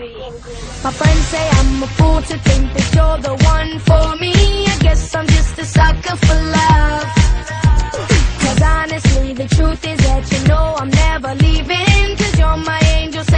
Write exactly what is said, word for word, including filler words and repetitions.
My friends say I'm a fool to think that you're the one for me. I guess I'm just a sucker for love. Cause honestly the truth is that you know I'm never leaving. Cause you're my angel.